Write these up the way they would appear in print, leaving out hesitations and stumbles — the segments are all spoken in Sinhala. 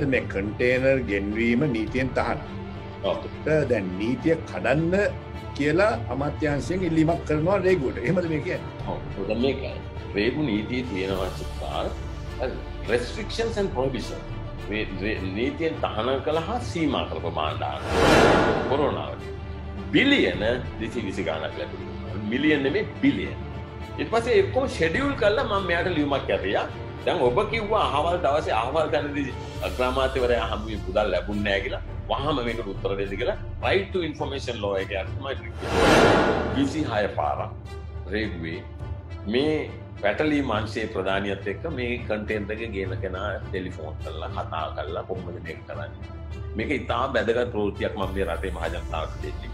මේ කන්ටේනර් ගෙන්වීම නීතියෙන් තහනම්. දැන් නීතිය කඩන්න කියලා අමාත්‍යාංශයෙන් ඉල්ලීමක් කරනවා රේගුවට. එහෙමද මේ කියන්නේ? ඔව්. දැන් මේකයි. රේගු නීතියේ තියෙනවා චිත්තාර restrictions and prohibition. නීතියෙන් තහනම් කළා සීමා කරපු මාණ්ඩාන. කොරෝනාවට. බිලියන 220 ගණනක් ලැබුණා. මිලියන් නෙමෙයි බිලියන්. ඊට පස්සේ එක්කම ෂෙඩියුල් කළා මම මෙයාට ලියුමක් ඇරියා. දැන් ඔබ කිව්වා අහවල් දවසේ අහවල් තැනදී අග්‍රාමාත්‍යවරයා හමුවේ පුදල් ලැබුණ නැහැ කියලා. වහම මේකට උත්තර දෙන්න කියලා right to information law එක යනවා තමයි 26 පාරක් රේගුවේ මේ පැටලී මාංශයේ ප්‍රධානියත් එක්ක මේ කන්ටේනර් එක ගේන කෙනා ටෙලිෆෝන් කරලා කතා කරලා කොහොමද මේක කරන්නේ. මේක ඉතා වැදගත් ප්‍රවෘත්තියක් මම මේ රටේ මහ ජනතාවට දෙන්නේ.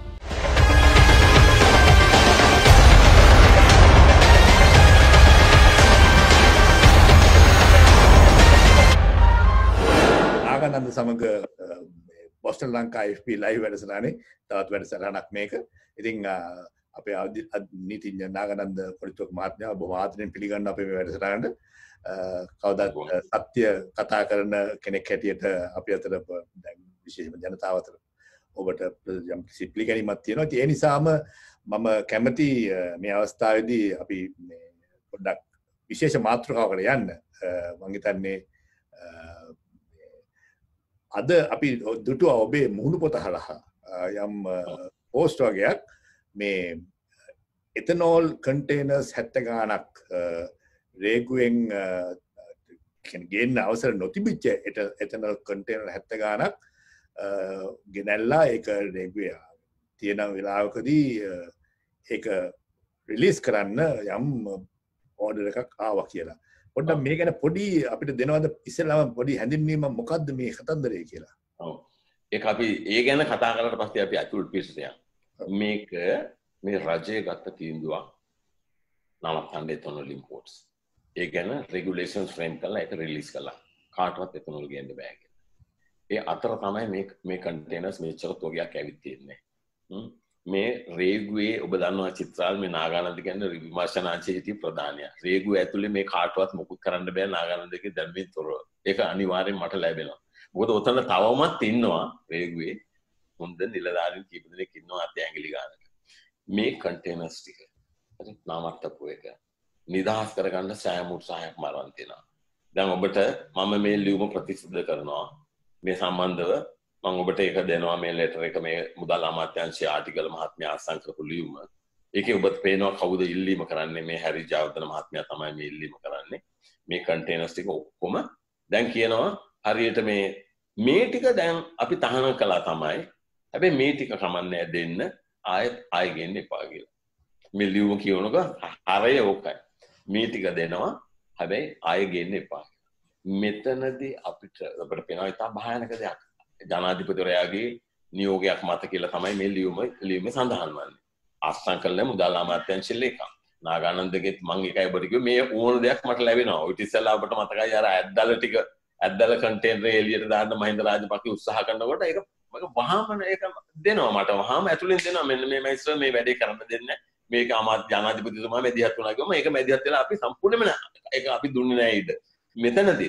නාගනන්ද සමග බොස්ටන් ලංකා FP ලයිව් වැඩසටහනේ තවත් වැඩසටහනක් මේක. ඉතින් අපේ නීතිඥ නාගනන්ද පොලිතුක මහත්මයා බොහොම ආදරෙන් පිළිගන්න අපේ මේ වැඩසටහනට. කවදාත් සත්‍ය කතා කරන කෙනෙක් හැටියට අපි අතර දැන් විශේෂම ජනතාව අතර ඔබට යම් කිසි පිළිගැනීමක් තියෙනවා. ඒ නිසාම මම කැමති මේ අවස්ථාවේදී අපි පොඩ්ඩක් විශේෂ මාතෘකාවකට යන්න. මම හිතන්නේ අද අපි දුටුවා ඔබේ මුහුණු පොත හරහා යම් පෝස්ට් වගේක් මේ එතනෝල් කන්ටේනර්ස් 70 ගාණක් රේගුවෙන් ගේන්න අවසර නොතිබිච්ච එතනෝල් කන්ටේනර් 70 ගාණක් ගෙනල්ලා ඒක රේගුවේ තියෙන වෙලාවකදී ඒක රිලීස් කරන්න යම් ඕඩර් එකක් ආවා කියලා. පොඩ්ඩක් මේ ගැන පොඩි අපිට දෙනවද ඉස්සෙල්ලාම පොඩි හැඳින්වීමක් මොකද්ද මේ කතන්දරය කියලා. ඔව්. ඒක අපි ඒ ගැන කතා කරලා පස්සේ අපි අතුල් පිටට යනවා. මේක මේ රජය ගත්ත තීන්දුවක් නවත්තන්න එතනොල් ඉම්පෝර්ට්ස්. ඒ ගැන රෙගුලේෂන්ස් ෆ්‍රේම් කරලා ඒක රිලීස් කළා. කාටවත් එතනොල් ගේන්න බෑ කියලා. ඒ අතර තමයි මේ කන්ටේනර්ස් මෙච්චර තෝගයක් ඇවිත් තියෙන්නේ. මේ රේගුවේ ඔබ දන්නවා චිත්‍රාල් මේ නාගානන්ද කියන්නේ විමර්ශනාංශයේ හිටිය ප්‍රධානියා. රේගුව ඇතුලේ මේ කාටවත් මොකුත් කරන්න බෑ නාගානන්දගේ දැනුමින් තොරව. ඒක අනිවාර්යෙන් මට ලැබෙනවා. මොකද ඔතන තවමත් ඉන්නවා රේගුවේ හොඳ නිලධාරීන් කීප දෙනෙක් ඉන්නවා අත ඇඟිලි ගන්නක. මේ කන්ටේනර්ස් ටික හරි නාමත්තපු එක නිදහස් කරගන්න සෑම උත්සාහයක් මරන් තියෙනවා. දැන් ඔබට මම මේ ලියුම ප්‍රතිසුද්ධ කරනවා. මේ සම්බන්ධව මම ඔබට ඒක දෙනවා මේ ලෙටර් එක මේ මුදල් අමාත්‍යාංශයේ ආටිකල් මහත්මයා අත්සන් කරපු ලියුම. ඒකේ ඔබට පේනවා කවුද ඉල්ලීම කරන්නේ මේ හැරි ජයවර්ධන මහත්මයා තමයි මේ ඉල්ලීම කරන්නේ. මේ කන්ටේනර්ස් ටික ඔක්කොම දැන් කියනවා හරියට මේ ටික දැන් අපි තහනම් කළා තමයි. හැබැයි මේ ටික කමන්නේ දෙන්න ආයෙ ගෙන්න එපා කියලා. මේ ලියුම කියනක හරය ඕකයි. මේ ටික දෙනවා හැබැයි ආයෙ ගෙන්න එපා. මෙතනදී අපිට පේනවා ඉතා භයානක දෙයක්. ජනාධිපතිවරයාගේ නියෝගයක් මත කියලා තමයි මේ ලියුමේ සඳහන් වන්නේ. අත්සන් කළේ මුදල් අමාත්‍යාංශයේ ලේකම්. නාගානන්දගෙත් මම එකයි ඔබට කිව්වේ මේ ඕන දෙයක් මට ලැබෙනවා. ඔය ඉතින්සලා ඔබට මතකයි අර ඇද්දල කන්ටේනර් එළියට දාන්න මහින්ද රාජපක්ෂ උත්සාහ කරනකොට ඒක වහාම ඒක දෙනවා මට වහාම ඇතුලෙන් දෙනවා මෙන්න මේ මයිස්ටර් මේ වැඩේ කරන්න දෙන්නේ මේක ජනාධිපතිතුමා මැදිහත් වුණා කිව්වම ඒක මැදිහත් වෙලා අපි සම්පූර්ණයෙන්ම ඒක අපි දුන්නේ නැහැ ඊට. මෙතනදී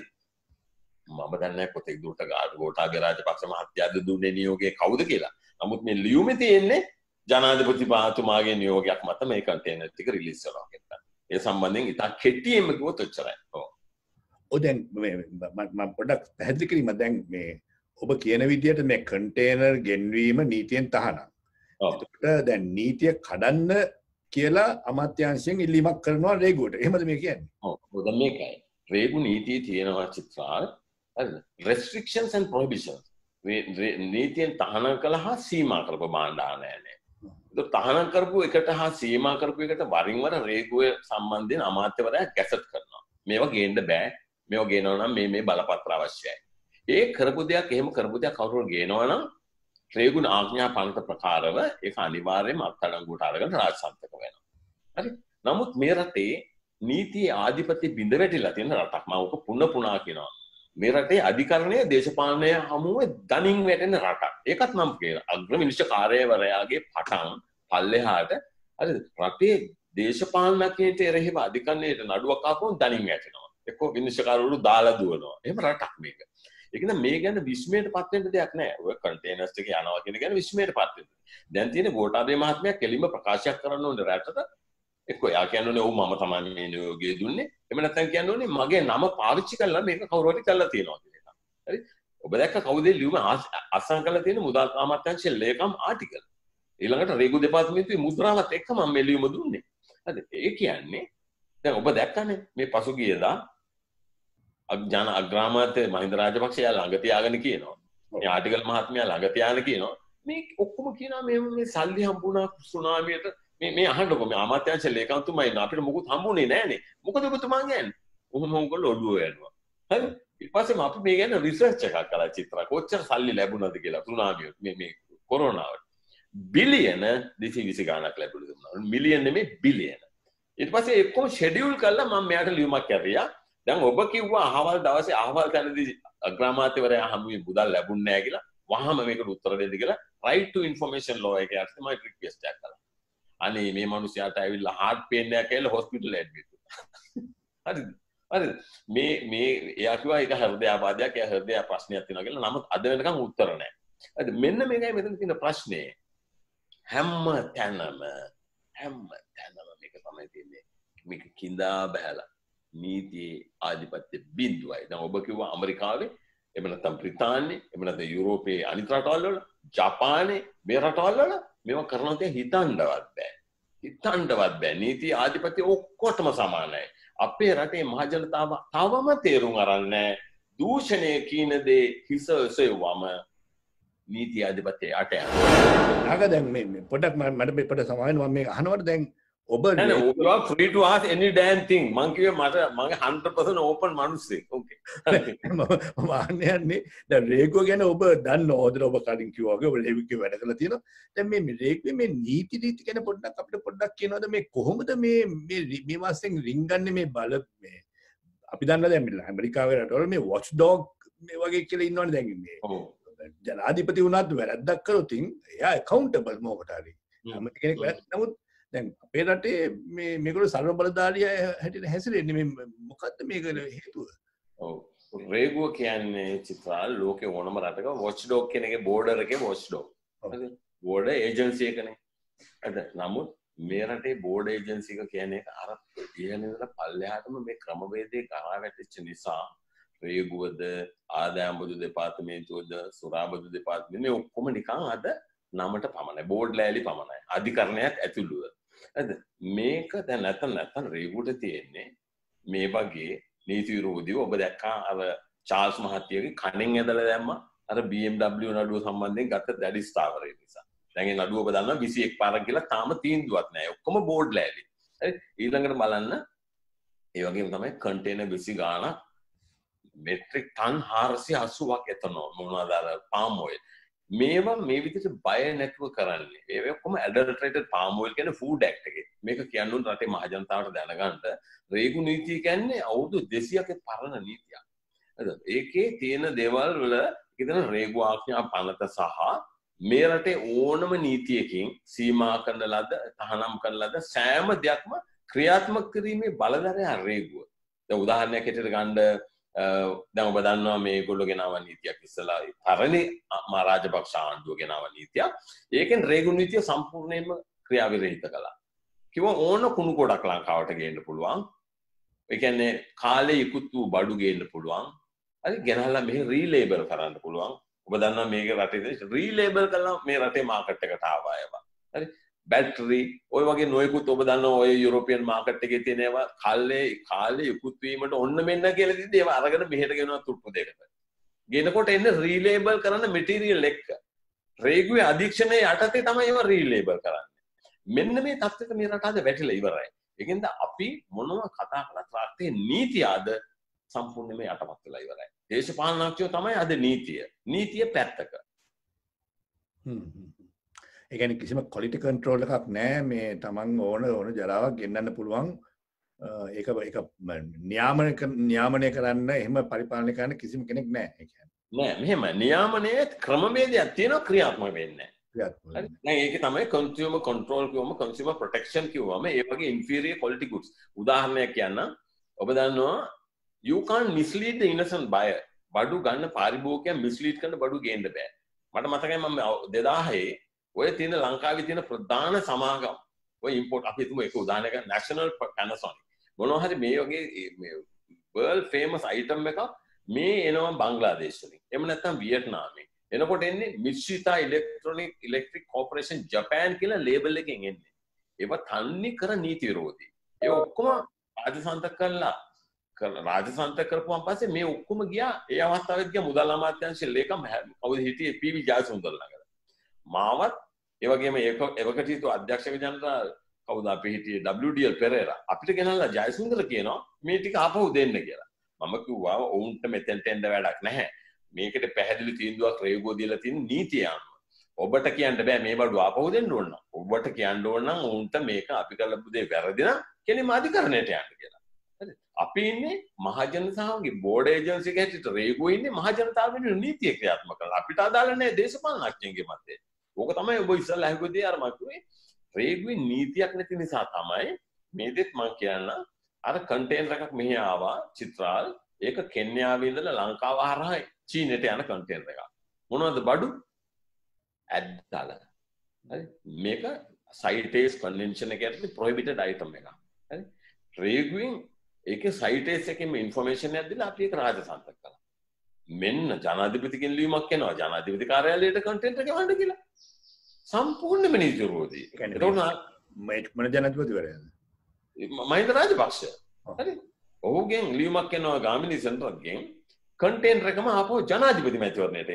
මම දන්නේ පොතේ දුරට ගෝඨාභය රාජපක්ෂ මහත්තයාද දුන්නේ නියෝගය කවුද කියලා. නමුත් මේ ලියුමේ තියෙන්නේ ජනාධිපතිතුමාගේ නියෝගයක් මත මේ කන්ටේනර් ටික රිලීස් කරනවා කියලා. ඒ සම්බන්ධයෙන් ඉතා කෙටියෙන්ම කිව්වොත් ඔච්චරයි. ඔව්. දැන් මම පොඩ්ඩක් පැහැදිලි කිරීම දැන් මේ ඔබ කියන විදිහට මේ කන්ටේනර් ගෙන්වීම නීතියෙන් තහනම්. එතකොට දැන් නීතිය කඩන්න කියලා අමාත්‍යාංශයෙන් ඉල්ලීමක් කරනවා රේගුවට. එහෙමද මේ කියන්නේ? ඔව්. දැන් මේකයි. රේගු නීතියේ තියෙනවා චිත්‍රාල් restrictions and prohibitions. නීතියෙන් තහනම් කළා සීමා කරපු මාණ්ඩා නැහැ. ඒක තහනම් කරපු එකට හා සීමා කරපු එකට වරින් වර රේගුවේ සම්බන්ධයෙන් අමාත්‍යවරයා ගැසට් කරනවා. මේවා ගේන්න බෑ. මේවා ගේනවා නම් මේ බලපත්‍ර අවශ්‍යයි. ඒ කරපු දෙයක් එහෙම කරපු දෙයක් කවුරු ගේනවා නම් රේගුණ ආඥා පනත ප්‍රකාරව ඒක අනිවාර්යයෙන්ම අත්අඩංගුවට අරගෙන රාජසන්තක වෙනවා. හරි. නමුත් මේ රටේ නීතියේ ආධිපත්‍ය බිඳ වැටිලා තියෙන රටක්. මම ඔක පුනා කියනවා. මේ රටේ අධිකරණය දේශපාලනය හමුවේ දනින් වැටෙන රටක්. ඒකත් මම කියනවා. අග්‍ර මිනිස්ත්‍ර කාර්යවරයාගේ පටන් පල්ලෙහාට හරිද? රටේ දේශපාලනඥයෙක් එරෙහිව අධිකරණයට නඩුවක් ආපුවම දනින් වැටෙනවා. එක්ක විනිශ්චයකාරවරු දාලා දුවනවා. එහෙම රටක් මේක. ඒක න මේ ගැන විශ්මයට පත් වෙන්න දෙයක් නැහැ. ඔය කන්ටේනර්ස් ටික යනවා කියන ගැන විශ්මයට පත් වෙන්න. දැන් තියෙන ගෝඨාභය මහත්මයා කෙලින්ම ප්‍රකාශයක් කරන්න ඕනේ රටට. එක්කෝ යා කියන්නේ ඔව් මම තමයි මේ නියෝගය දුන්නේ. එහෙම නැත්නම් කියන්නේ මගේ නම පාවිච්චි කරලා මේක කවුරු හරි කරලා තියෙනවා කියන එක. හරි? ඔබ දැක්ක කවුද ලියුම අසහන් කරලා තියෙන මුදල් අමාත්‍යාංශයේ ලේකම් ආටිකල්. ඊළඟට රේගු දෙපාර්තමේන්තුවේ මුද්‍රාවත් එක්ක මම මේ ලියුම දුන්නේ. හරිද? ඒ කියන්නේ දැන් ඔබ දැක්කනේ මේ පසුගියදා ජන අග්‍රාමාත්‍ය මහින්ද රාජපක්ෂ යා ළඟ තියාගෙන කියනවා. මේ ආටිකල් මහත්මයා ළඟ තියාගෙන කියනවා මේ ඔක්කොම කියනවා මේ සල්ලි හම්බුණා සුනාමියට මේ අහන්නකො මේ අමාත්‍යාංශ ලේකම්තුමා ඉන්න අපිට මොකුත් හම්බුනේ නැහනේ. මොකද ඔබතුමා කියන්නේ? ඔහොම උගල ඔළුව යනවා. හරි? ඊට පස්සේ අපි මේ ගැන රිසර්ච් එකක් කළා චිත්‍රා. කොච්චර සල්ලි ලැබුණාද කියලා සුනාමිය මේ කොරෝනාවට. බිලියන 220 ගණක් ලැබුණා දුන්නා. මිලියන් නෙමෙයි බිලියන. ඊට පස්සේ එක්කම ෂෙඩියුල් කරලා මම මෙයාට ලියුමක් කැරියා. දැන් ඔබ කිව්වා අහවල් දවසේ අහවල් තැනදී අග්‍රාමාත්‍යවරයා හමුවේ මුදල් ලැබුණේ නැහැ කියලා. වහම මේකට උත්තර දෙන්න කියලා right to information law එක යටතේ මම රික්වෙස්ට් එකක් කළා. අනේ මේ මිනිහයාට ඇවිල්ලා heart pain එකක් ඇවිල්ලා hospital admit වුණා. හරිද? හරිද? මේ එයා කිව්වා ඒක හෘදයාබාධයක්, එයා හෘදය ප්‍රශ්නයක් තියෙනවා කියලා. නමුත් අද වෙනකන් උත්තර නැහැ. හරිද? මෙන්න මේකයි මෙතන තියෙන ප්‍රශ්නේ. හැම තැනම මේක තමයි තියෙන්නේ. මේක කිඳා බහැලා නීතියේ ආධිපත්‍ය බිඳුවයි. දැන් ඔබ කිව්වා ඇමරිකාවේ, එහෙම නැත්නම් බ්‍රිතාන්‍යයේ, එහෙම නැත්නම් යුරෝපයේ අනිත් රටවල් වල, ජපානයේ මේ රටවල් වල මේවා කරනවා තිය හිතන්නවත් බෑ. නීති ආධිපත්‍ය ඔක්කොටම සමානයි. අපේ රටේ මහජනතාව තවම තේරුම් අරන් නැහැ. දූෂණය කියන දේ හිස ඔසෙව්වම නීති ආධිපත්‍ය යට යනවා. ආග දැන් මේ පොඩක් මට මේ පොඩ සමාවෙන්න මම මේක අහනවට දැන් ඔබ you are free to ask any damn thing. මං කිව්වේ මගේ 100% open මිනිස්සෙක්. Okay. මම අහන්නේ දැන් රේගෝ ගැන ඔබ දන්නවද? ඔබ කලින් කිව්වා වගේ ඔබ රේගෝ වැඩ කරලා තියෙනවා. දැන් මේ රේගෝ මේ නීති ගැන පොඩ්ඩක් අපිට පොඩ්ඩක් කියනවද මේ කොහොමද මේ මාසෙන් රින්ගන්නේ මේ බල මේ අපි දන්නවා දැන් ඇමරිකාවේ රටවල මේ watch dog මේ වගේ කියලා ඉන්නවනේ දැන් මේ. ඔව්. ජනාධිපති වුණත් වැරද්දක් කරොත් එයා accountable මොකට හරි. හැම කෙනෙක් වැරද්ද නමුත් දැන් අපේ රටේ මේගොල්ලෝ සර්ව බලධාරිය හැටියට හැසිරෙන්නේ මේ මොකද්ද මේක හේතුව? ඔව් රේගුව කියන්නේ චිත්‍රා ලෝකේ ඕනම රටක වොච් ඩොග් කියන එකේ බෝඩර් එකේ වොච් ඩොග්. හරිද? බෝඩර් ඒජන්සි එකනේ. හරිද? නමුත් මේ රටේ බෝඩර් ඒජන්සි එක කියන්නේ අර ඉහළ ඉඳලා පල්ලෙහාටම මේ ක්‍රමවේදේ කරා වැටිච්ච නිසා රේගුවද ආදායම් බදු දෙපාර්තමේන්තුවද සුරාබදු දෙපාර්තමේන්තුව මේ ඔක්කොම නිකන් අද නමට පමණයි. බෝඩ් ලෑලි පමණයි. අධිකරණයක් ඇතුළුව. හරිද? මේක දැන් නැත්තම් රේගුවට තියෙන්නේ මේ වගේ නීති විරෝධීව ඔබ දැක්කා අර චාල්ස් මහත්තයාගේ කණෙන් ඇදලා දැම්මා අර BMW නඩුව සම්බන්ධයෙන් ගත්ත දැඩි ස්ථාවරය නිසා. දැන් ඒ නඩුව ඔබ දන්නවා 21 පාරක් කියලා තාම තීන්දුවක් නැහැ. ඔක්කොම බෝඩ් ලෑලි. හරි? ඊළඟට බලන්න ඒ වගේම තමයි කන්ටේනර් 20 ගාණක් මෙට්‍රික් ටන් 480ක් එතනෝ මොනවාද අර palm oil. මේවා මේ විදිහට බය නැතුව කරන්නේ. ඒ ඔක්කොම ඇඩල්ටරේටඩ් palm oil කියන ෆුඩ් ඇක්ට් එකේ. මේක කියන්න ඕන රටේ මහජනතාවට දැනගන්න. රේගු නීතිය කියන්නේ අවුරුදු 200ක පරණ නීතියක්. හරිද? ඒකේ තියෙන දේවල් වල ඉතින් රේගු ආඥා පනත සහ මේ රටේ ඕනම නීතියකින් සීමා කරන ලද, තහනම් කරන ලද සෑම දෙයක්ම ක්‍රියාත්මක කිරීමේ බලධරයා රේගුව. දැන් උදාහරණයක් හැටියට ගන්න දැන් ඔබ දන්නවා මේගොල්ලෝ ගෙනාව නීතියක් ඉස්සලා පරණ රාජපක්ෂ ආණ්ඩුව ගෙනාව නීතියක්. ඒකෙන් රේගු නීතිය සම්පූර්ණයෙන්ම ක්‍රියාවිරහිත කළා. කිව්වා ඕන කුණු ගොඩක් ලංකාවට ගේන්න පුළුවන්. ඒ කියන්නේ කාලේ ඉක්ුත් වූ බඩු ගේන්න පුළුවන්. හරි ගෙනහලා මෙහි රීලේබල් කරන්න පුළුවන්. ඔබ දන්නවා මේක රටේ රීලේබල් කළා මේ රටේ මාකට් එකට ආවා ඒවා. හරි බැටරි ඔය වගේ නොයෙකුත් ඔබ දන්නවා ඔය යුරෝපියන් මාකට් එකේ තියෙන ඒවා කාලේ ඉක්ුත් වීමට ඔන්න මෙන්න කියලා දිද්දි ඒවා අරගෙන මෙහෙට ගෙනවා තුට්ටු දෙකට. ගෙනකොට එන්නේ රීලේබල් කරන මැටීරියල් එක්ක. රේගුවේ අධීක්ෂණයේ යටතේ තමයි ඒවා රීලේබල් කරන්නේ. මෙන්න මේ තත්ත්වයට මේ රට අද වැටිලා ඉවරයි. ඒකෙන්ද අපි මොනවා කතා කරත් රටේ නීතිය අද සම්පූර්ණයෙන්ම යටපත් වෙලා ඉවරයි. දේශපාලනඥයෝ තමයි අද නීතිය පැත්තක. ඒ කියන්නේ කිසිම ක්වොලිටි කන්ට්‍රෝල් එකක් නැහැ මේ Taman ඕන ජරාවක් ගෙන්නන්න පුළුවන් ඒක නියාමනය කරන්න එහෙම පරිපාලනය කරන්න කිසිම කෙනෙක් නැහැ. ඒ කියන්නේ නෑ මෙහෙම නියාමනයේ ක්‍රමවේදයක් තියෙනවා ක්‍රියාත්මක වෙන්නේ නැහැ. දැන් ඒකේ තමයි කන්සියුමර් කන්ට්‍රෝල් කිව්වම කන්සියුමර් ප්‍රොටෙක්ෂන් කිව්වම ඒ වගේ ඉන්ෆීරියර් ක්වොලිටි ගුඩ්ස් උදාහරණයක් කියන්න ඔබ දන්නවා you can't mislead the innocent buyer බඩු ගන්න පාරිභෝගිකයන් මිස්ලීඩ් කරන බඩු ගේන්න බෑ. මට මතකයි මම 2006 ඔය තියෙන ලංකාවේ තියෙන ප්‍රධාන සමාගම් ඔය ඉම්පෝට් අපි හිතමු ඒක උදාහරණයක් නැෂනල් පැනසොනික් මොනවා හරි මේ වගේ මේ වර්ල්ඩ් ෆේමස් අයිටම් එකක් මේ එනවා බංග්ලාදේශ වලින්. එහෙම නැත්නම් වියට්නාමෙන්. එනකොට එන්නේ මිශ්‍රිතා ඉලෙක්ට්‍රික් කෝපරේෂන් ජපාන් කියලා ලේබල් එකෙන් එන්නේ. ඒව තන්නේ කර නීති විරෝධී. ඒ ඔක්කොම රාජසන්තක කළා. රාජසන්තක කරපුවාන් පස්සේ මේ ඔක්කොම ගියා ඒ අවස්ථාවෙත් ගියා මුදල් අමාත්‍යාංශයේ ලේකම් කවුද හිටියේ පී.වී. ජයසුන්දර ළඟට. මාවත් ඒ වගේම ඒවකට හිටු අධ්‍යක්ෂක ජනරාල් කවුද අපි හිටියේ WDL පෙරේරා අපිට ගෙනල්ලා ජයසුන්දර කියනවා මේ ටික ආපහු දෙන්න කියලා. මම කිව්වා ඔවුන්ට මෙතෙන්ට එන්න වැඩක් නැහැ. මේකට පැහැදිලි තීන්දුවක් රේගෝ දීලා තියෙන නීතිය අනුව. ඔබට කියන්න බෑ මේ බඩුව ආපහු දෙන්න ඕන. ඔබට කියන්න ඕන නම් ඔවුන්ට මේක අපි කරපු දේ වැරදි නම් කෙනෙක් අධිකරණයට යන්න කියලා. හරි. අපි ඉන්නේ මහජන සහෝගේ බෝඩ් ඒජන්සි එක හැටියට රේගෝ ඉන්නේ මහජනතාව වෙනුවෙන් නීතිය ක්‍රියාත්මක කරලා. අපිට අදාළ නැහැ දේශපාලනඥයන්ගේ මතය. ඕක තමයි ඔබ ඉස්සල්ලා අහුවදී අර මම කිව්වේ රේගුවේ නීතියක් නැති නිසා තමයි මේ දෙත් මම කියන්න අර කන්ටේනර් එකක් මෙහි ආවා චිත්‍රාල් ඒක කෙන්යාවේ ඉඳලා ලංකාව හරහා චීනයට යන කන්ටේනර් එකක්. මොනවද බඩු? ඇද්දාල. හරි. මේක සයිටේස් කන්වෙන්ෂන් එකේ ප්‍රොහිබිටඩ් අයිටම් එකක්. හරි. රේගුවෙන් ඒකේ සයිටේස් එකේම ඉන්ෆර්මේෂන් එකක් දීලා අපි ඒක රාජසන්තක කළා. මෙන්න ජනාධිපතිගෙන් ලියුමක් එනවා ජනාධිපති කාර්යාලයට කන්ටේනර් එක වහන්න කියලා. සම්පූර්ණයෙන්ම නීති විරෝධී. ඒක මොන ජනාධිපතිවරයාද? මහින්ද රාජපක්ෂ. හරි. ඔහුගෙන් ලියුමක් එනවා ගාමිණී සෙන්ටර්ගෙන් කන්ටේනර් එකම ආපහු ජනාධිපති මැතිවරණයට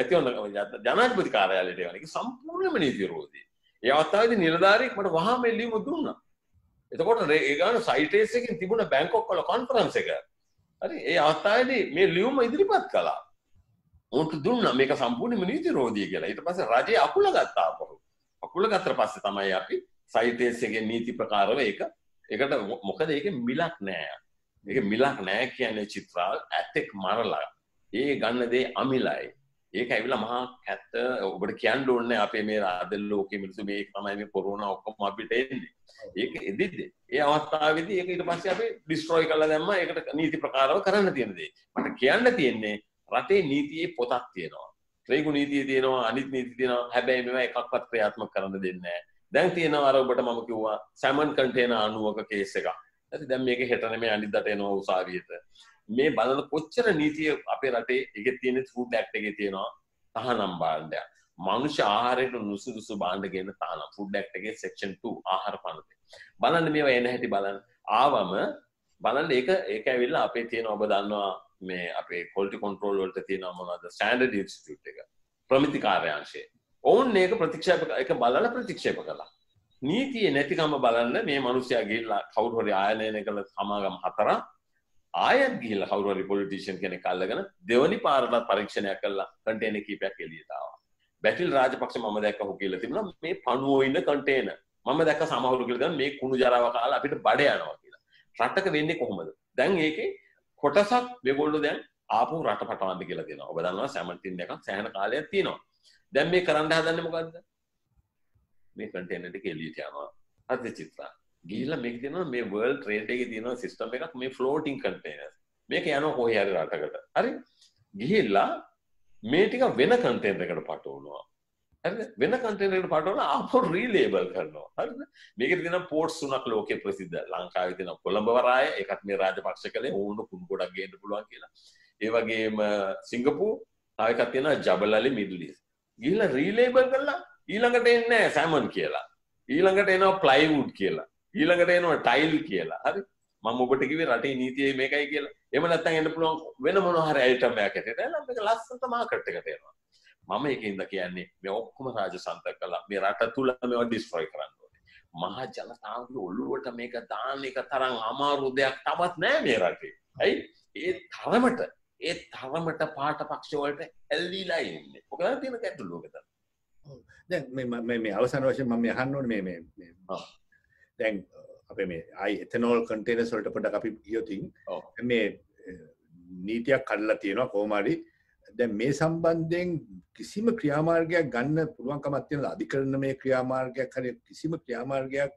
ජනාධිපති කාර්යාලයට යන එක සම්පූර්ණයෙන්ම නීති විරෝධී. ඒ අවස්ථාවේදී නිලධාරියෙක් මට වහාම ලියුම දුන්නා. එතකොට ඒ ගාන සයිටේස් එකකින් තිබුණ බැංකොක් වල කොන්ෆරන්ස් එක. හරි. ඒ අවස්ථාවේදී මේ ලියුම ඉදිරිපත් කළා. උන්ට දුන්නා මේක සම්පූර්ණයෙන්ම නීති විරෝධී කියලා. ඊට පස්සේ රජය අකුල ගත්තා අපහු. අකුල ගත්තට පස්සේ තමයි අපි සයිටේස් එකේ නීති ප්‍රකාරව ඒකට මොකද ඒකේ මිලක් නෑ. ඒක මිලක් නෑ කියන්නේ චිත්‍රාල් ඇතෙක් මරලා ඒ ගන්න දේ අමිලයි. ඒක ඇවිල්ලා මහා කැත්ත ඔබට කියන්න ඕනේ අපේ මේ අද ලෝකෙ මිනිස්සු මේක තමයි මේ කොරෝනා ඔක්කොම අපිට එන්නේ. ඒක එදිද්දි ඒ අවස්ථාවේදී ඒක ඊට පස්සේ අපි ඩිස්ට්‍රොයි කරලා දැම්මා. ඒකට නීති ප්‍රකාරව කරන්න තියෙන දේ. මට කියන්න තියෙන්නේ රටේ නීතියේ පොතක් තියෙනවා. රේගු නීතිය තියෙනවා, අනිත් නීති තියෙනවා. හැබැයි මේවා එකක්වත් ක්‍රියාත්මක කරන්න දෙන්නේ නැහැ. දැන් තියෙනවා අර ඔබට මම කිව්වා සැමන් කන්ටේනර් 90ක කේස් එකක්. හරි දැන් මේක හෙට නෙමෙයි අනිද්දාට එනවා උසාවියට. මේ බලන කොච්චර නීතිය අපේ රටේ එකේ තියෙන ෆුඩ් ඇක්ට් එකේ තියෙනවා තහනම් භාණ්ඩයක්. මනුෂ්‍ය ආහාරයට නුසුදුසු භාණ්ඩ ගේන තහනම් ෆුඩ් ඇක්ට් එකේ සෙක්ෂන් 2 ආහාර පනතේ. බලන්න මේවා එන හැටි බලන්න. ආවම බලන්න ඒක ඇවිල්ලා අපේ තියෙන ඔබ දන්නවා මේ අපේ ක්වොලිටි කන්ට්‍රෝල් වලට තියෙනවා මොනවද ස්ටෑන්ඩඩ් ඉන්ස්ටිටියුට් එක. ප්‍රමිති කාර්යාංශය. ඔවුන් මේක බලලා ප්‍රතික්ෂේප කළා. නීතියේ නැතිකම බලන්න මේ මිනිස්සයා ගිහිල්ලා කවුරු හරි ආයනය කළ සමාගම් 4 ආයෙත් ගිහිල්ලා කවුරු හරි පොලිටිෂියන් කෙනෙක් අල්ලගෙන දෙවනි පාරට පරීක්ෂණයක් කළා කන්ටේනර් කීපයක් එළියට ආවා. බැටිල් රාජපක්ෂ මම දැක්ක හො කියලා තිබුණා මේ පණුවෝ ඉන්න කන්ටේනර්. මම දැක්ක සමහරු කියලා දැන් මේ කුණු ජරාව කාලා අපිට බඩ යනවා කියලා. රටක වෙන්නේ කොහොමද? දැන් ඒකේ කොටසක් මේගොල්ලෝ දැන් ආපහු රට පටවන්න කියලා තියෙනවා. ඔබ දන්නවා සැමන්ටින් එකක් සෑහෙන කාලයක් තියෙනවා. දැන් මේ කරන්න හදන්නේ මොකද්ද? මේ කන්ටේනර් එක එළියට යනවා. අද චිත්‍රා. ගිහිල්ලා මේක තියෙනවා මේ වර්ල්ඩ් ට්‍රේඩ් එකේ තියෙනවා සිස්ටම් එකක් මේ ෆ්ලෝටිංగ్ කන්ටේනර්ස්. මේක යනවා කොහේ හරි රටකට. හරි? ගිහිල්ලා මේ ටික වෙන කන්ටේනර් එකකට පටවනවා. හරිද? වෙන කන්ටේනර් එකකට පටවලා ආපහු රීලේබල් කරනවා. හරිද? මේකේ තියෙන පෝට්ස් තුනක් ලෝකේ ප්‍රසිද්ධ. ලංකාවේ තියෙන කොළඹ වරාය ඒකත් මේ රාජපක්ෂ කලේ ඕන කුණු ගොඩක් ගේන්න පුළුවන් කියලා. ඒ වගේම සිංගප්පූර් තව එකක් තියෙනවා ජබල් අලි මිඩල් ඊස්ට්. ගිහිල්ලා රීලේබල් කරලා ඊළඟට එන්නේ සැමන් කියලා. ඊළඟට එනවා ප්ලයිවුඩ් කියලා. ඊළඟට එනවා ටයිල් කියලා. හරි? මම ඔබට කිව්වේ රටේ නීතිය මේකයි කියලා. එහෙම නැත්නම් එන්න පුළුවන් වෙන මොනවා හරි අයිටම් එකක් ඇටට. එනම් මේක ලස්සනට මාකට් එකට එනවා. මම ඒකින්ද කියන්නේ මේ ඔක්කොම රාජසන්තක කළා. මේ රට තුල මේවා ඩිස්ට්‍රොයි කරන්න ඕනේ. මහා ජනතාවගේ ඔළුවට මේක දාන්න එක තරම් අමාරු දෙයක් තවත් නෑ මේ රටේ. ඇයි? ඒ තරමට පාට පක්ෂ වලට ඇල්ලීලා ඉන්නේ. ඔක තමයි තියෙන ගැටලුව එක. දැන් මේ අවසාන වශයෙන් මම අහන්න ඕනේ මේ දැන් අපේ මේ එතනෝල් කන්ටේනර්ස් වලට පොඩ්ඩක් අපි ගියොතින් මේ නීතියක් කඩලා තියෙනවා කොහොම හරි දැන් මේ සම්බන්ධයෙන් කිසිම ක්‍රියාමාර්ගයක් ගන්න පුළුවන්කමක් තියෙනවා අධිකරණ මේ ක්‍රියාමාර්ගයක් හරි කිසිම ක්‍රියාමාර්ගයක්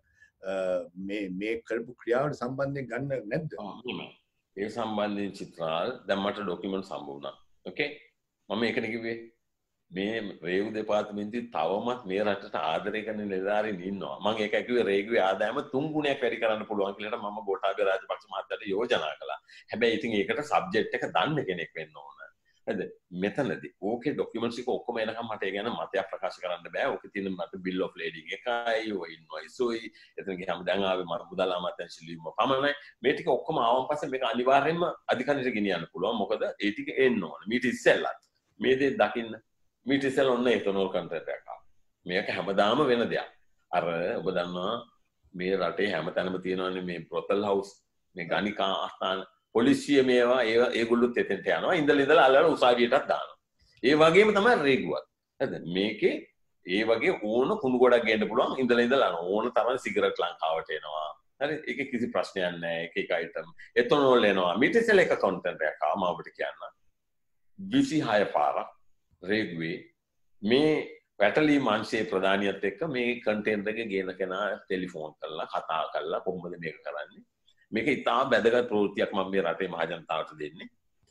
මේ කරපු ක්‍රියාවට සම්බන්ධයෙන් ගන්න නැද්ද? ඒ සම්බන්ධයෙන් චිත්‍රාල් දැන් මට ඩොකියුමන්ට් හම්බ වුණා. ඕකේ මම ඒකනේ කිව්වේ මේ රේගු දෙපාර්තමේන්තුවේ තවමත් මේ රටට ආදරය කරන නිලධාරීන් ඉන්නවා. මම ඒක කිව්වේ රේගුවේ ආදායම 3 ගුණයක් වැඩි කරන්න පුළුවන් කියලා මම ගෝඨාභය රාජපක්ෂ මහත්තයාට යෝජනා කළා. හැබැයි ඉතින් ඒකට සබ්ජෙක්ට් එක දන්න කෙනෙක් වෙන්න ඕන. හරිද? මෙතනදී ඕකේ ડોකියුමන්ට්ස් එක ඔක්කොම එනකම් මට ඒ ගැන මතයක් ප්‍රකාශ කරන්න බෑ. ඕකේ තියෙන මට බිල් ඔෆ් ලේඩින් එකයි, ඔය ඉන්වොයිස් ඔයි, එතන ගියාම දැන් ආවේ මට මුදල් අමාත්‍යාංශ ලියුම පමණයි. මේ ටික ඔක්කොම ආවන් පස්සේ මේක අනිවාර්යයෙන්ම අධිකරණයට ගෙනියන්න පුළුවන්. මොකද ඒ ටික එන්න ඕන. මීට ඉස්සෙල්ලත් මේ දේ දකින්න මීට ඉස්සෙල්ලා ඔන්න එතනෝල් කන්ට්‍රැක්ට් එකක් ආවා. මේක හැමදාම වෙන දෙයක්. අර ඔබ දන්නවා මේ රටේ හැමතැනම තියෙනවානේ මේ බ්‍රොතල් හවුස්, මේ ගණිකා ආස්ථාන, පොලිසිය මේවා ඒගොල්ලොත් එතෙන්ට යනවා. ඉඳලා අල්ලලා උසාවියටත් දානවා. ඒ වගේම තමයි රේගුවත්. හරිද? මේකේ ඒ වගේ ඕන කුණු ගොඩක් ගේන්න පුළුවන් ඉඳලා ඕන තරම් සිගරට් ලංකාවට එනවා. හරි? ඒකේ කිසි ප්‍රශ්නයක් නැහැ. එක අයිටම් එතනෝල් එනවා. මීට ඉස්සෙල්ලා එක කන්ටෙන්ට් එකක් ආවම අපිට කියන්න 26 පාරක් රේගුවේ මේ පැටලී මාංශයේ ප්‍රධානියත් එක්ක මේ කන්ටේනර් එක ගේන කෙනා ටෙලිෆෝන් කරලා කතා කරලා කොහොමද මේක කරන්නේ මේක ඉතා වැදගත් ප්‍රවෘත්තියක් මම මේ රටේ මහ ජනතාවට දෙන්නේ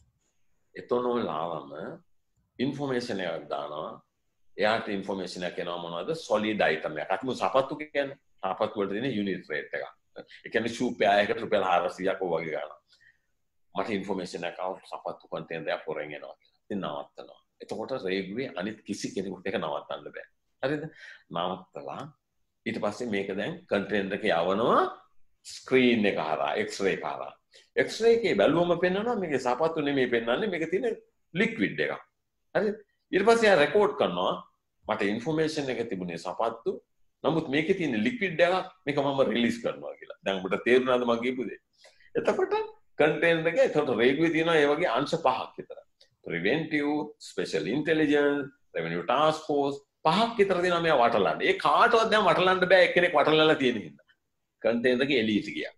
එතනෝල් ආවම ඉන්ෆෝමේෂන් එකක් දානවා එයාට ඉන්ෆෝමේෂන් එකක් එනවා මොනවද සොලිඩ් අයිටම් එකක් අත්මු සපත්තු කියන්නේ සපත්තු වලට දෙන යුනිට් රේට් එක ඒ කියන්නේ ෂූ පෑයකට රුපියල් 400ක් වගේ ගන්නවා මට ඉන්ෆෝමේෂන් එකක් ආව සපත්තු කන්ටේනර් එකක් පොරෙන් එනවා කියලා ඉතින් නවත්තනවා එතකොට රේගුවේ අනිත් කිසි කෙනෙකුට එක නවත්තන්න බෑ. හරිද? නවත්තලා ඊට පස්සේ මේක දැන් කන්ටේනර් එකේ යවනවා ස්ක්‍රීන් එක හරහා එක්ස්රේ කරා. එක්ස්රේ එකේ බැලුවම පෙන්වනවා මේකේ සපත්තු නෙමෙයි පෙන්වන්නේ මේකේ තියෙන ලික්විඩ් එකක්. හරිද? ඊට පස්සේ ආ රෙකෝඩ් කරනවා මට ඉන්ෆෝමේෂන් එක තිබුණේ සපත්තු. නමුත් මේකේ තියෙන ලික්විඩ් එකක් මේක මම රිලීස් කරනවා කියලා. දැන් ඔබට තේරුණාද මම කියපු දේ? එතකොට කන්ටේනර් එකේ එතකොට රේගුවේ තියෙනවා ඒ වගේ අංශ පහක් විතර. preventive, special intelligence, revenue task force පහක් විතර දෙනවා මෙයා වටලන්න. ඒ කාටවත් දැන් වටලන්න බෑ එක්කෙනෙක් වටලලා තියෙන හින්දා. කන්ටේනර් එකේ එලීට ගියා.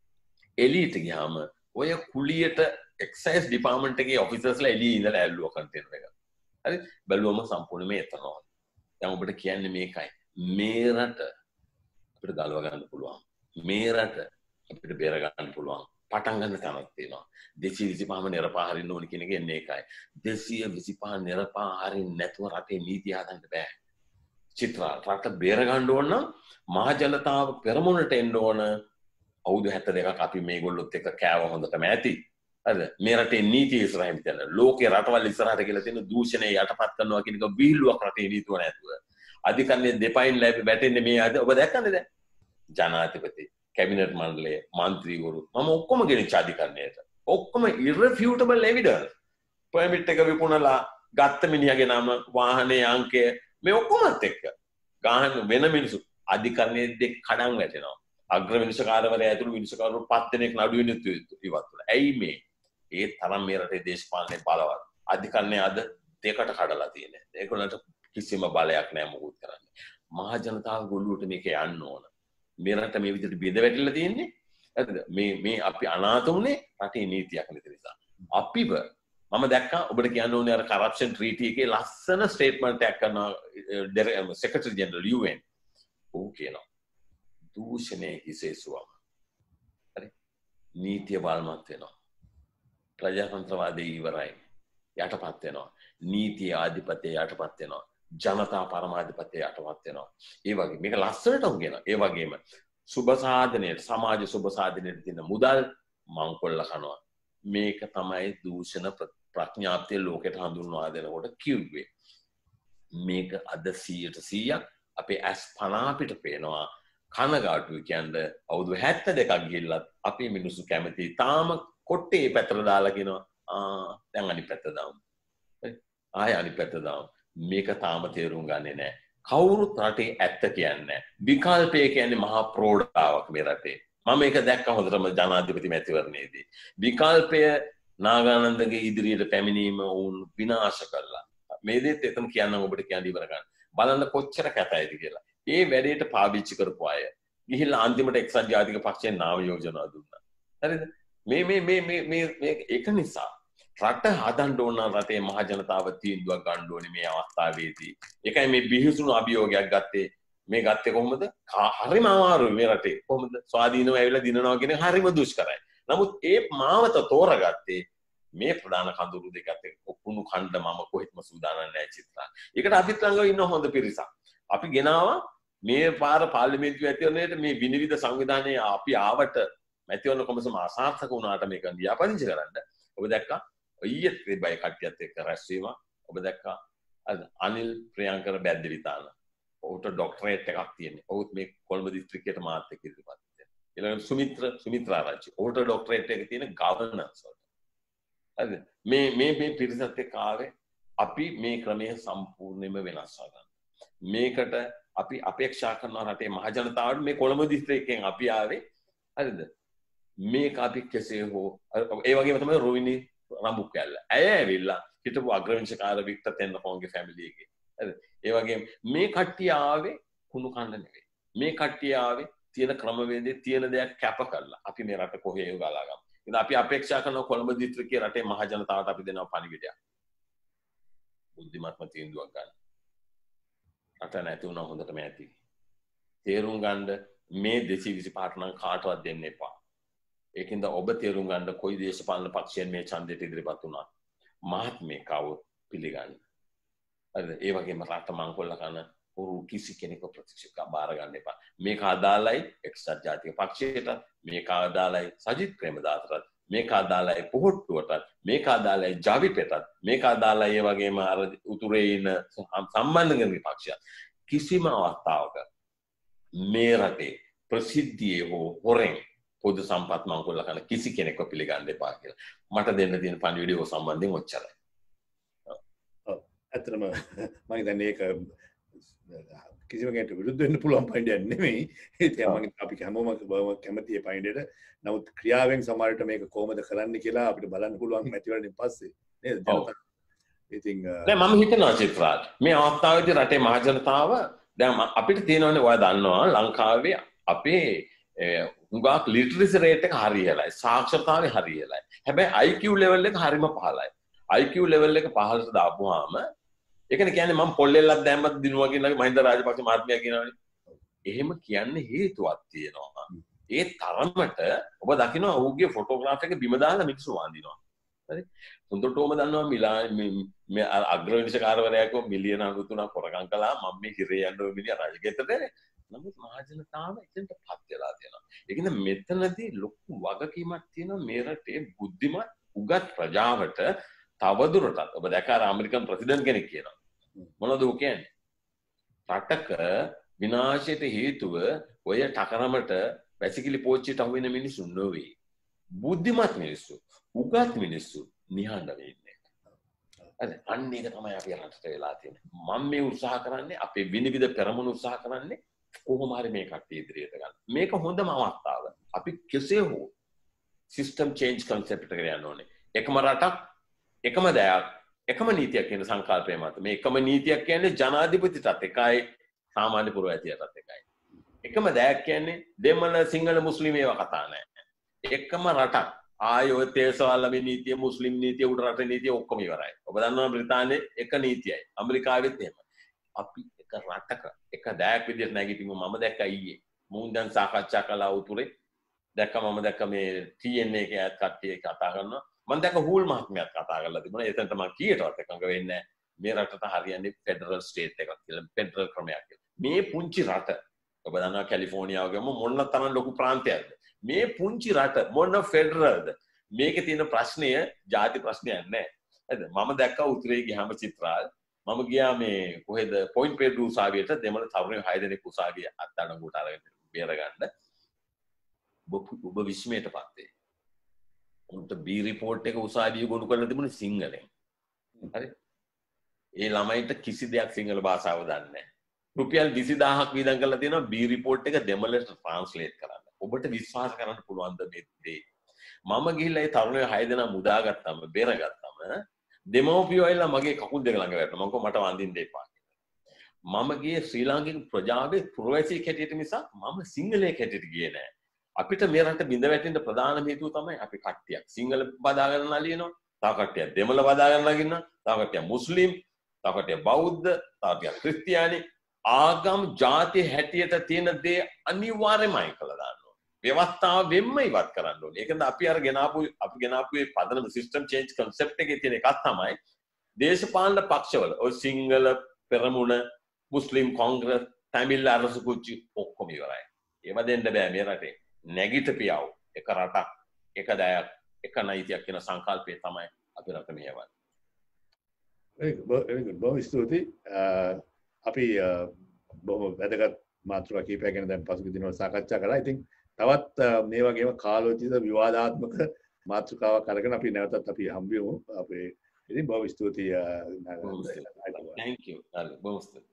එලීට ගියාම ඔය කුලියට එක්සයිස් ඩිපාර්ට්මන්ට් එකේ ඔෆිසර්ස්ලා එළියේ ඉඳලා ඇල්ලුවා කන්ටේනර් එක. හරි? බැලුවම සම්පූර්ණ මේ එතනවා. දැන් ඔබට කියන්නේ මේකයි. මේ රට අපිට ගලව ගන්න පුළුවන්. මේ රට අපිට බේර ගන්න පුළුවන්. පටන් ගන්න තැනක් තියෙනවා 225ම නිරපා හරින්න ඕන කියන එක එන්නේ ඒකයි 225 නිරපා හරින්න නැතුව රටේ නීතිය හදන්න බෑ චිත්‍රා රට බේර ගන්න ඕන නම් මහ ජනතාව පෙරමුණට එන්න ඕන අවුරුදු 72ක් අපි මේගොල්ලොත් එක්ක කෑව හොඳටම ඇති හරිද මේ රටේ නීතිය ඉස්සරහින් තියන ලෝකේ රටවල් ඉස්සරහට කියලා තියෙන දූෂණය යටපත් කරනවා කියන එක විහිළුවක් රටේ නීතිය නැතුව අධිකරණයේ දෙපයින් ලැබි වැටෙන්නේ මේ අද ඔබ දැක්කනේ දැන් ජනාධිපති කැබිනට් මණ්ඩලයේ මන්ත්‍රීවරු මම ඔක්කොම ගෙනිච්ච අධිකරණයට ඔක්කොම irrefutable evidence permit එක විකුණලා ගත්ත මිනිහගේ නම වාහනේ අංකය මේ ඔක්කොමත් එක්ක ගාන වෙන මිනිස්සු අධිකරණයේ දෙක කඩන් වැටෙනවා අග්‍ර විනිශ්චයකාරවරයා ඇතුළු විනිශ්චයකාරවරු 5 දෙනෙක් නඩු වෙනුත් ඉවත් වුණා ඇයි මේ ඒ තරම් මේ රටේ දේශපාලනේ බලවත් අධිකරණය අද දෙකට කඩලා තියෙනවා ඒගොල්ලන්ට කිසිම බලයක් නැහැ මොකුත් කරන්න මහ ජනතාව ගොල්ලුවට මේක යන්න ඕන මේ රට මේ විදිහට බෙද වැටිලා තියෙන්නේ හරිද මේ අපි අනාථ උනේ රටේ නීතියක් නැති නිසා අපිව මම දැක්කා ඔබට කියන්න ඕනේ අර කරප්ෂන් ට්‍රීටි එකේ ලස්සන ස්ටේට්මන්ට් එකක් කරනවා සෙක්‍රටරි ජෙනරල් UN ඌ කියනවා දූෂණයේ හිසෙසුවම හරි නීතිය වල්මත් වෙනවා ප්‍රජාතන්ත්‍රවාදී ඉවරයි යටපත් වෙනවා නීතිය ආධිපත්‍යය යටපත් වෙනවා ජනතා පරමාධිපත්‍යය යටපත් වෙනවා ඒ වගේ මේක ලස්සනට උගෙනවා ඒ වගේම සුබ සාධනයට සමාජ සුබ සාධනයට තියෙන මුදල් මංකොල්ල කනවා මේක තමයි දූෂණ ප්‍රඥාප්තිය ලෝකෙට හඳුන්වා දෙනකොට කිව්වේ මේක අද 100% අපේ ඇස් පන අපිට පේනවා කනගාටුයි කියන්නේ අවුරුදු 72ක් ගිහිල්ලත් අපි මිනිස්සු කැමති තාම කොට්ටේ පැත්තට දාලා කියනවා දැන් අනිත් පැත්ත දාමු ආය අනිත් පැත්ත දාමු මේක තාම තේරුම් ගන්නේ නැහැ කවුරුත් රටේ ඇත්ත කියන්නේ විකල්පය කියන්නේ මහා ප්‍රෝඩාවක් මේ රටේ මම මේක දැක්ක හොඳටම ජනාධිපති මැතිවරණයේදී විකල්පය නාගානන්දගේ ඉදිරියට පැමිණීම වුන් විනාශ කළා මේ දෙත් එතන කියන්න ඔබට කියන්න ඉවර ගන්න බලන්න කොච්චර කැතයිද කියලා ඒ වැඩේට පාවිච්චි කරපු අය ගිහිල්ලා අන්තිමට එක්සත් ජාතික පක්ෂයෙන් නාම යෝජනා දුන්නා හරිද මේ ඒක නිසා රට හදන්න ඕන රටේ මහ ජනතාව තීන්දුවක් ගන්න ඕනේ මේ අවස්ථාවේදී. ඒකයි මේ බිහිසුණු අභියෝගයක් ගත්තේ. මේ ගත්තේ කොහොමද? හරිම අමාරුයි මේ රටේ. කොහොමද? ස්වාධීනව ඇවිල්ලා දිනනවා කියන හරිම දුෂ්කරයි. නමුත් ඒ මාවත තෝරගත්තේ මේ ප්‍රධාන කඳුළු දෙකත් එක්ක කුණු කණ්ඩ මම කොහෙත්ම සූදානම් නැහැ චිත්‍රා. ඒකට අපිත් ළඟ ඉන්න හොඳ පිරිසක්. අපි ගෙනාවා මේ පාර පාර්ලිමේන්තුව ඇතිවෙන්නේට මේ විනිවිද සංවිධානයේ අපි ආවට මැතිවරණ කොමසම අසාර්ථක වුණාට මේක ලියාපදිංචි කරන්න. ඔබ දැක්කා ඊයේත් බයි කට්ටියත් එක්ක රැස්වීම. ඔබ දැක්කා අනිල් ප්‍රියංකර බැද්දවිතාන. ඔහුට ඩොක්ටරේට් එකක් තියෙනවා. ඔහුත් මේ කොළඹ දිස්ත්‍රික්කයට මාත් එක්ක ඉදිරිපත් වෙනවා. ඊළඟට සුමිත්‍රා රාජ්‍ය. ඔහුට ඩොක්ටරේට් එක තියෙන ගවර්නන්ස් වලට. හරිද? මේ පිරිසත් එක්ක ආවේ අපි මේ ක්‍රමය සම්පූර්ණයෙන්ම වෙනස් කරගන්න. මේකට අපි අපේක්ෂා කරන රටේ මහ ජනතාවට මේ කොළඹ දිස්ත්‍රික්කයෙන් අපි ආවේ හරිද? මේක අපි කෙසේ හෝ ඒ වගේම තමයි රොයිනි රඹුකැල්ල. ඇය ඇවිල්ලා හිටපු අග්‍රවංශකාර වික්ටර් තෙන්නකෝන්ගේ ෆැමිලි එකේ. හරිද? ඒ වගේම මේ කට්ටිය ආවේ කුණු කන්න නෙවෙයි. මේ කට්ටිය ආවේ තියෙන ක්‍රමවේදයේ තියෙන දෙයක් කැප කරලා අපි මේ රට කොහේ යොගලා ගමු. ඉතින් අපි අපේක්ෂා කරන කොළඹ දිස්ත්‍රික්කයේ රටේ මහ ජනතාවට අපි දෙනවා පණිවිඩයක්. බුද්ධිමත්ම තීන්දුවක් ගන්න. රට නැති වුණා හොඳටම ඇති. තේරුම් ගන්න මේ 225 නම් කාටවත් දෙන්න එපා. ඒකින්ද ඔබ තේරුම් ගන්න කොයි දේශපාලන පක්ෂයෙන් මේ ඡන්දයට ඉදිරිපත් වුණා මහත්මේකව පිළිගන්න. හරිද? ඒ වගේම රට මංකොල්ල කරන උරු කිසි කෙනෙකු ප්‍රතික්ෂේප බාර ගන්න එපා. මේක අදාළයි එක්සත් ජාතික පක්ෂයට, මේක අදාළයි සජිත් ප්‍රේමදාසට, මේක අදාළයි පොහොට්ටුවටත්, මේක අදාළයි ජවිපෙටත්, මේක අදාළයි ඒ වගේම අර උතුරේ ඉන්න සම්බන්ධ කරන පක්ෂයත්. කිසිම අවස්ථාවක මේ රටේ ප්‍රසිද්ධියේ හෝ හොරෙන් පොදු සම්පත් මංකොල්ල කරන කිසි කෙනෙක්ව පිළිගන්න එපා කියලා. මට දෙන්න තියෙන පණිවිඩය සම්බන්ධයෙන් ඔච්චරයි. ඇත්තටම මම හිතන්නේ ඒක කිසිම කෙනෙකුට විරුද්ධ වෙන්න පුළුවන් පයින්ඩයක් නෙමෙයි. ඒක මම අපි හැමෝම කැමති ඒ පයින්ඩයට. නමුත් ක්‍රියාවෙන් සමහරට මේක කොහොමද කරන්න කියලා අපිට බලන්න පුළුවන් මැතිවරණයෙන් පස්සේ නේද? ඉතින් දැන් මම හිතනවා චිත්‍රාජ් මේ අවස්ථාවේදී රටේ මහ ජනතාව දැන් අපිට තියෙනවනේ ඔයා දන්නවා ලංකාවේ අපේ හුඟක් ලිටරසි රේට් එක හරි ඉහළයි. සාක්ෂරතාවය හරි ඉහළයි. හැබැයි IQ ලෙවල් එක හරිම පහළයි. IQ ලෙවල් එක පහළට දාපුවාම ඒකනේ කියන්නේ මම පොල්ලෙල්ලක් දැම්මත් දිනුවා කියනවා මහින්ද රාජපක්ෂ මහත්මයා කියනවානේ. එහෙම කියන්නේ හේතුවක් තියෙනවා. ඒ තරමට ඔබ දකිනවා ඔහුගේ ෆොටෝග්‍රාෆ් එක බිම දාලා මිනිස්සු වඳිනවා. හරි? හොඳටම දන්නවා මේ අග්‍රවිනිශකාරවරයාකෝ මිලියන 93ක් හොරගම් කළා මම මේ හිරේ යන්න ඔය මිනිහා රජගෙදරට. නමුත් මහ ජනතාව එතනට පත් වෙලා තියෙනවා. ඒකින්ද මෙතනදී ලොකු වගකීමක් තියෙනවා මේ රටේ බුද්ධිමත් උගත් ප්‍රජාවට තවදුරටත් ඔබ දැක්කා ඇමරිකන් ප්‍රෙසිඩන්ට් කෙනෙක් කියනවා. මොනවද ਉਹ කියන්නේ? රටක විනාශයට හේතුව ඔය ටකරමට වැසිකිලි පෝච්චියට අහු වෙන මිනිස්සු නෙවෙයි. බුද්ධිමත් මිනිස්සු, උගත් මිනිස්සු නිහඬව ඉන්නේ. හරි අන්න ඒක තමයි අපි රටට වෙලා තියෙන්නේ. මම මේ උත්සාහ කරන්නේ අපේ විනිවිද පෙරමුණු උත්සාහ කරන්නේ කොහොම හරි මේ කට්ටිය ඉදිරියට ගන්න. මේක හොඳම අවස්ථාව. අපි කෙසේ හෝ සිස්ටම් චේන්ජ් කන්සෙප්ට් එකට යන්න ඕනේ. එකම රටක්, එකම දයක්, එකම නීතියක් කියන සංකල්පය මත මේ එකම නීතියක් කියන්නේ ජනාධිපතිටත් එකයි, සාමාන්‍ය පුරවැසියටත් එකයි. එකම දයක් කියන්නේ දෙමළ සිංහල මුස්ලිම් ඒවා කතා නැහැ. එකම රටක් ආයෝ තේසවල්ලමේ නීතිය, මුස්ලිම් නීතිය, උඩ රට නීතිය ඔක්කොම ඉවරයි. ඔබ දන්නවා බ්‍රිතාන්‍යයේ එක නීතියයි. ඇමරිකාවෙත් එහෙම. අපි එක රටක එක දයක් විදිහට නැගිටිමු. මම දැක්කා ඊයේ. මුන් දැන් සාකච්ඡා කළා උතුරේ. දැක්කා මම දැක්කා මේ TN එකේ අයත් කට්ටිය කතා කරනවා. මම දැක්ක හූල් මහත්මයාත් කතා කරලා තිබුණා. එතනට මම කීයටවත් එකඟ වෙන්නේ නැහැ. මේ රටට හරියන්නේ ෆෙඩරල් ස්ටේට් එකක් කියලා, ෆෙඩරල් ක්‍රමයක් කියලා. මේ පුංචි රට ඔබ දන්නවා කැලිෆෝනියාව ගම මොන තරම් ලොකු ප්‍රාන්තයක්ද? මේ පුංචි රට මොන ෆෙඩරල්ද? මේකේ තියෙන ප්‍රශ්නය ජාති ප්‍රශ්නයක් නෑ. හරිද? මම දැක්කා උතුරේ ගියාම චිත්‍රාල් මම ගියා මේ කොහෙද පොයින්ට් පේඩ් උසාවියට දෙමළ තරුණයෝ 6 දෙනෙක් උසාවිය අත්අඩංගුවට අරගෙන බේරගන්න. ඔබ විශ්මයටපත් වෙයි. උන්ට බී රිපෝට් එක උසාවිය ගොනු කරලා තිබුණේ සිංහලෙන්. හරි? ඒ ළමයින්ට කිසි දෙයක් සිංහල භාෂාව දන්නේ නැහැ. රුපියල් 20000ක් වියදම් කරලා තියෙනවා බී රිපෝට් එක දෙමළට ට්‍රාන්ස්ලේට් කරන්න. ඔබට විශ්වාස කරන්න පුළුවන්ද මේ දේ? මම ගිහිල්ලා ඒ තරුණයෝ 6 දෙනා මුදාගත්තම බේරගත්තම දෙමව්පියෝ ඇවිල්ලා මගේ කකුල් දෙක ළඟ වැටුණා. මම කිව්වා මට වඳින්න එපා කියලා. මම ගියේ ශ්‍රී ලාංකික ප්‍රජාවේ පුරවැසියෙක් හැටියට මිසක් මම සිංහලයෙක් හැටියට ගියේ නෑ. අපිට මේ රට බිඳ වැටෙන්න ප්‍රධාන හේතුව තමයි අපි කට්ටියක් සිංහල බදාගෙන නලියනවා. තව කට්ටියක් දෙමළ බදාගෙන නගිනවා. තව කට්ටියක් මුස්ලිම්, තව කට්ටියක් බෞද්ධ, තව කට්ටියක් ක්‍රිස්තියානි. ආගම් ජාති හැටියට තියෙන දේ අනිවාර්යයෙන්ම අයින් කළා දාන්න ඕනේ. ව්‍යවස්ථාව වෙම්ම ඉවත් කරන්න ඕනේ. ඒකෙන්ද අපි ගෙනාපු මේ පදනම සිස්ටම් චේන්ජ් concept එකේ තියෙන එකක් තමයි දේශපාලන පක්ෂවල ඔය සිංහල පෙරමුණ, මුස්ලිම් කොංග්‍රස්, තමිල් අරසු කුච්චි ඔක්කොම ඉවරයි. ඒව දෙන්න බෑ මේ රටේ. නැගිටපියව එක රටක්, එක දයක්, එක නීතියක් කියන සංකල්පය තමයි අපි රට මෙහෙවන්නේ. බොහොම ස්තුතියි. අපි බොහොම වැදගත් මාතෘකා කීපයක් ගැන දැන් පසුගිය දිනවල සාකච්ඡා කළා. ඉතින් තවත් මේ වගේම කාලෝචිත විවාදාත්මක මාතෘකාවක් අරගෙන අපි නැවතත් අපි හම්බ වෙමු. අපේ ඉතින් බොහොම ස්තුතියි. Thank you. බොහොම ස්තුතියි.